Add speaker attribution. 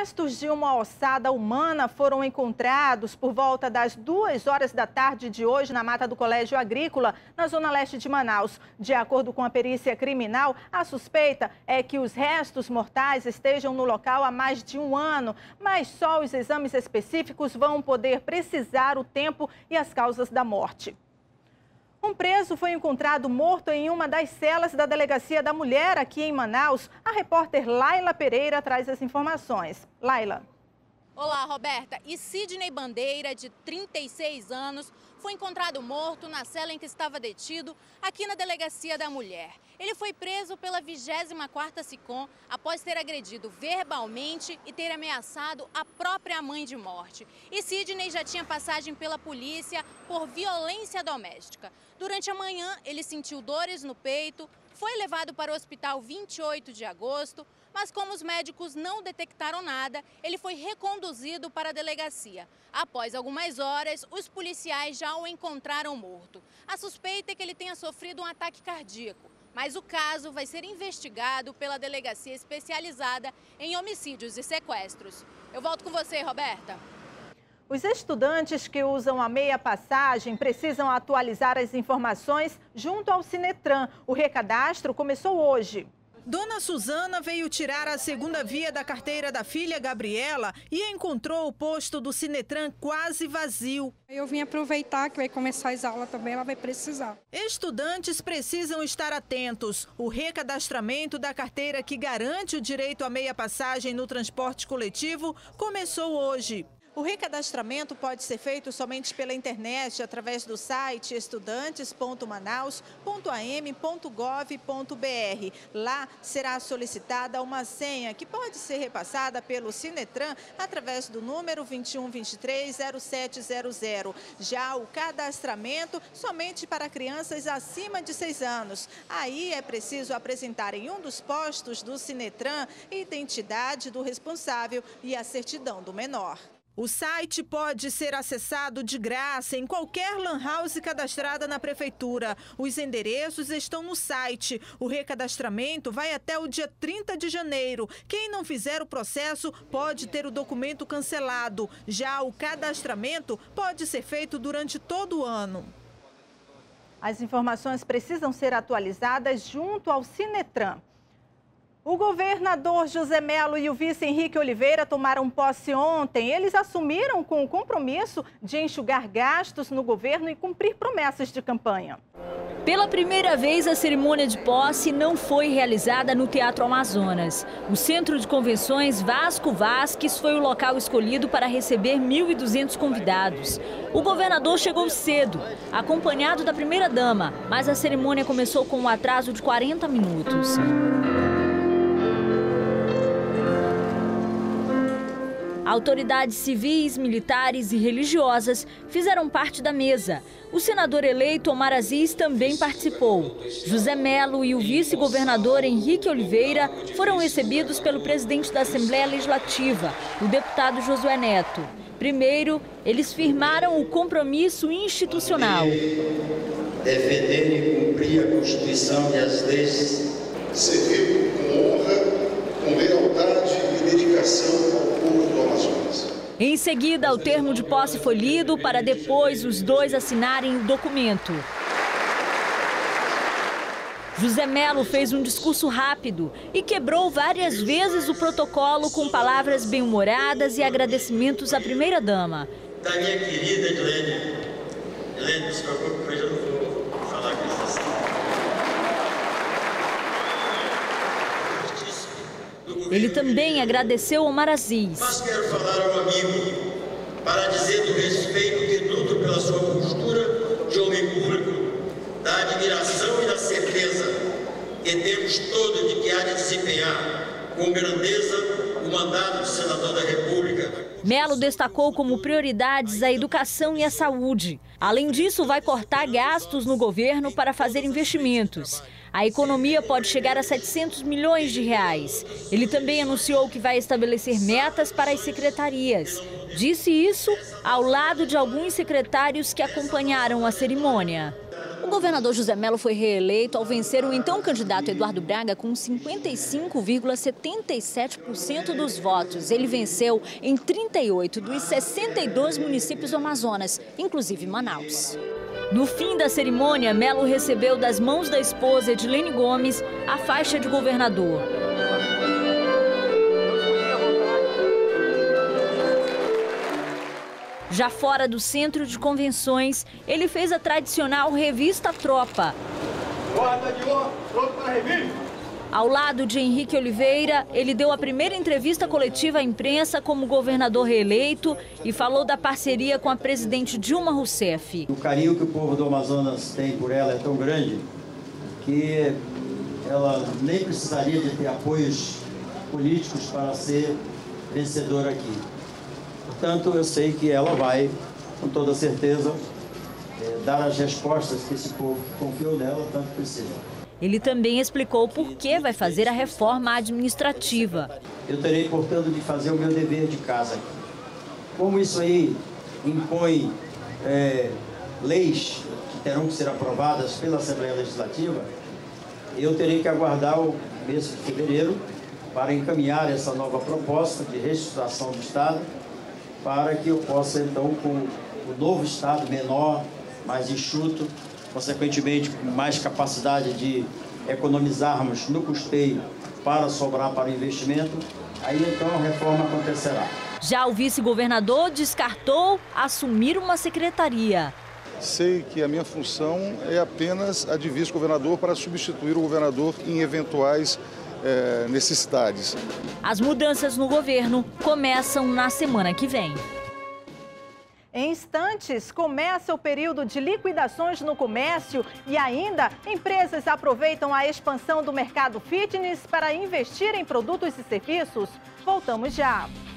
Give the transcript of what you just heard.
Speaker 1: Restos de uma ossada humana foram encontrados por volta das 2 horas da tarde de hoje na mata do Colégio Agrícola, na zona leste de Manaus. De acordo com a perícia criminal, a suspeita é que os restos mortais estejam no local há mais de um ano, mas só os exames específicos vão poder precisar o tempo e as causas da morte. Um preso foi encontrado morto em uma das celas da Delegacia da Mulher aqui em Manaus. A repórter Laila Pereira traz as informações. Laila.
Speaker 2: Olá, Roberta. E Sidney Bandeira, de 36 anos, foi encontrado morto na cela em que estava detido aqui na Delegacia da Mulher. Ele foi preso pela 24ª SICOM após ter agredido verbalmente e ter ameaçado a própria mãe de morte. E Sidney já tinha passagem pela polícia por violência doméstica. Durante a manhã, ele sentiu dores no peito, foi levado para o hospital 28 de agosto, mas como os médicos não detectaram nada, ele foi reconduzido para a delegacia. Após algumas horas, os policiais já o encontraram morto. A suspeita é que ele tenha sofrido um ataque cardíaco, mas o caso vai ser investigado pela delegacia especializada em homicídios e sequestros. Eu volto com você, Roberta.
Speaker 1: Os estudantes que usam a meia passagem precisam atualizar as informações junto ao Sinetran. O recadastro começou hoje. Dona Suzana veio tirar a segunda via da carteira da filha Gabriela e encontrou o posto do Sinetran quase vazio.
Speaker 3: Eu vim aproveitar que vai começar as aulas também, ela vai precisar.
Speaker 1: Estudantes precisam estar atentos. O recadastramento da carteira que garante o direito à meia passagem no transporte coletivo começou hoje. O recadastramento pode ser feito somente pela internet, através do site estudantes.manaus.am.gov.br. Lá será solicitada uma senha que pode ser repassada pelo Sinetran através do número 21230700. Já o cadastramento somente para crianças acima de 6 anos. Aí é preciso apresentar em um dos postos do Sinetran a identidade do responsável e a certidão do menor. O site pode ser acessado de graça em qualquer lan house cadastrada na prefeitura. Os endereços estão no site. O recadastramento vai até o dia 30 de janeiro. Quem não fizer o processo pode ter o documento cancelado. Já o cadastramento pode ser feito durante todo o ano. As informações precisam ser atualizadas junto ao Sinetran. O governador José Melo e o vice Henrique Oliveira tomaram posse ontem. Eles assumiram com o compromisso de enxugar gastos no governo e cumprir promessas de campanha.
Speaker 4: Pela primeira vez, a cerimônia de posse não foi realizada no Teatro Amazonas. O Centro de Convenções Vasco Vasques foi o local escolhido para receber 1.200 convidados. O governador chegou cedo, acompanhado da primeira-dama, mas a cerimônia começou com um atraso de 40 minutos. Autoridades civis, militares e religiosas fizeram parte da mesa. O senador eleito Omar Aziz também participou. José Melo e o vice-governador Henrique Oliveira foram recebidos pelo presidente da Assembleia Legislativa, o deputado Josué Neto. Primeiro, eles firmaram o compromisso institucional.
Speaker 5: Defender e cumprir a Constituição e as leis.
Speaker 6: Servir com honra, com lealdade e dedicação ao povo do Amazonas.
Speaker 4: Em seguida, o termo de posse foi lido para depois os dois assinarem o documento. José Melo fez um discurso rápido e quebrou várias vezes o protocolo com palavras bem-humoradas e agradecimentos à primeira-dama.
Speaker 5: Da minha querida Helene. Helene, não se preocupe, que eu já não vou falar com isso assim.
Speaker 4: Ele também agradeceu Omar Aziz.
Speaker 5: Mas quero falar ao amigo para dizer do respeito que nutre pela sua postura de homem público, da admiração e da certeza que temos todos de que há de desempenhar com grandeza o mandato de senador da República.
Speaker 4: Melo destacou como prioridades a educação e a saúde. Além disso, vai cortar gastos no governo para fazer investimentos. A economia pode chegar a 700 milhões de reais. Ele também anunciou que vai estabelecer metas para as secretarias. Disse isso ao lado de alguns secretários que acompanharam a cerimônia.
Speaker 7: O
Speaker 4: governador José Mello foi reeleito ao vencer o então candidato Eduardo Braga com 55,77% dos votos. Ele venceu em 38 dos 62 municípios do Amazonas, inclusive Manaus. No fim da cerimônia, Mello recebeu das mãos da esposa Edilene Gomes a faixa de governador. Já fora do centro de convenções, ele fez a tradicional revista Tropa. Ao lado de Henrique Oliveira, ele deu a primeira entrevista coletiva à imprensa como governador reeleito e falou da parceria com a presidente Dilma Rousseff.
Speaker 7: O carinho que o povo do Amazonas tem por ela é tão grande que ela nem precisaria de ter apoios políticos para ser vencedora aqui. Portanto, eu sei que ela vai, com toda certeza, dar as respostas que esse povo que confiou nela tanto precisa.
Speaker 4: Ele também explicou por que vai fazer a reforma administrativa.
Speaker 7: Eu terei, portanto, de fazer o meu dever de casa aqui. Como isso aí impõe leis que terão que ser aprovadas pela Assembleia Legislativa, eu terei que aguardar o mês de fevereiro para encaminhar essa nova proposta de reestruturação do Estado, para que eu possa, então, com o novo Estado menor, mais enxuto, consequentemente com mais capacidade de economizarmos no custeio para sobrar para o investimento, aí então a reforma acontecerá.
Speaker 4: Já o vice-governador descartou assumir uma secretaria.
Speaker 6: Sei que a minha função é apenas a de vice-governador para substituir o governador em eventuais necessidades.
Speaker 4: As mudanças no governo começam na semana que vem.
Speaker 1: Em instantes, começa o período de liquidações no comércio e ainda empresas aproveitam a expansão do mercado fitness para investir em produtos e serviços. Voltamos já.